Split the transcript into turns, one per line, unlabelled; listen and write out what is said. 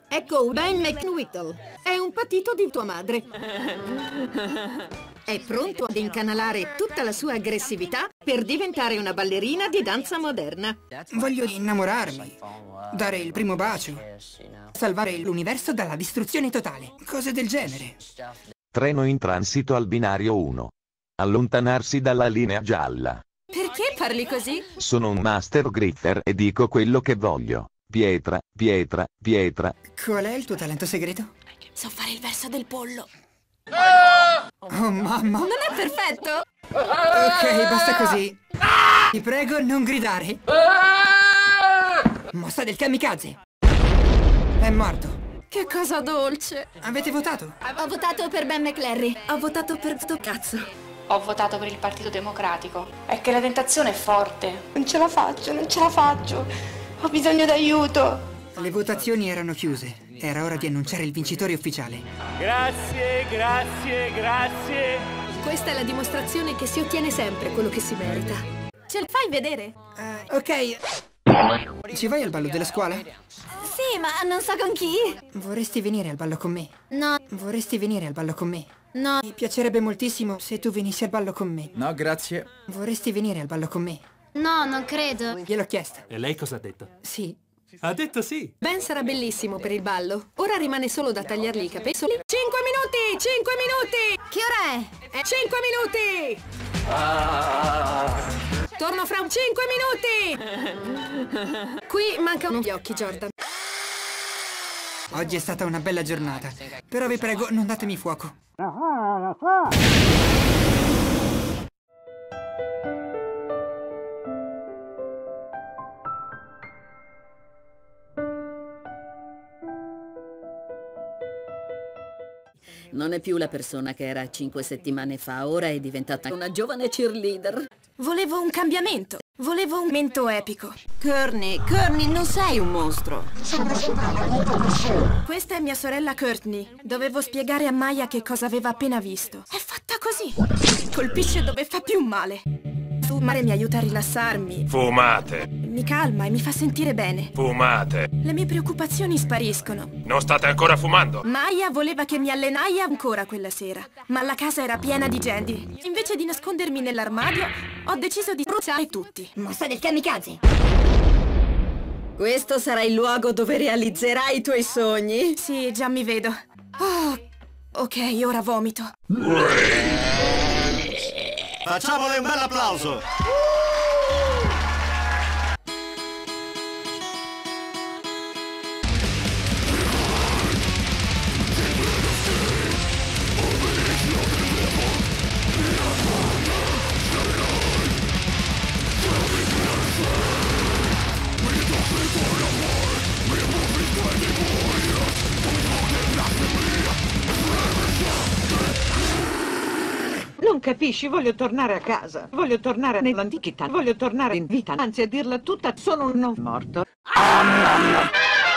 Ecco Ben McNwhittle. È un patito di tua madre. È pronto ad incanalare tutta la sua aggressività per diventare una ballerina di danza moderna.
Voglio innamorarmi, dare il primo bacio, salvare l'universo dalla distruzione totale, cose del genere.
Treno in transito al binario 1. Allontanarsi dalla linea gialla.
Perché parli così?
Sono un master griffer e dico quello che voglio. Pietra, pietra, pietra.
Qual è il tuo talento segreto?
So fare il verso del pollo.
Oh mamma!
Non è perfetto?
Ok, basta così. Ti prego, non gridare. Mossa del kamikaze. È morto.
Che cosa dolce.
Avete votato?
Ho votato per Ben McLarry. Ho votato per sto cazzo.
Ho votato per il Partito Democratico. È che la tentazione è forte. Non ce la faccio, non ce la faccio. Ho bisogno d'aiuto.
Le votazioni erano chiuse. Era ora di annunciare il vincitore ufficiale.
Grazie, grazie, grazie.
Questa è la dimostrazione che si ottiene sempre quello che si merita. Ce la fai vedere?
Ok. Ci vai al ballo della scuola?
Sì, ma non so con chi.
Vorresti venire al ballo con me?
No,
Vorresti venire al ballo con me?
no.
Mi piacerebbe moltissimo se tu venissi al ballo con me.
No, grazie.
Vorresti venire al ballo con me?
No, non credo.
Gliel'ho chiesto.
E lei cosa ha detto?
Sì.
Ha detto sì.
Ben sarà bellissimo per il ballo. Ora rimane solo da tagliargli i capelli. 5 minuti! 5 minuti! Che ora è? 5 minuti! Torno fra 5 minuti! Qui mancano gli occhi, Jordan.
Oggi è stata una bella giornata. Però vi prego, non datemi fuoco.
Non è più la persona che era 5 settimane fa, ora è diventata una giovane cheerleader.
Volevo un cambiamento. Volevo un momento epico.
Courtney, non sei un mostro.
Questa è mia sorella Courtney. Dovevo spiegare a Maya che cosa aveva appena visto. È fatta così. Colpisce dove fa più male. Fumare mi aiuta a rilassarmi.
Fumate.
Mi calma e mi fa sentire bene.
Fumate.
Le mie preoccupazioni spariscono.
Non state ancora fumando?
Maya voleva che mi allenai ancora quella sera, ma la casa era piena di gente. Invece di nascondermi nell'armadio, ho deciso di bruciare tutti.
Mossa del kamikaze. Questo sarà il luogo dove realizzerai i tuoi sogni?
Sì, già mi vedo. Oh, ok, ora vomito.
Facciamole un bel applauso!
Non capisci, voglio tornare a casa. Voglio tornare nell'antichità. Voglio tornare in vita. Anzi, a dirla tutta, sono un non morto.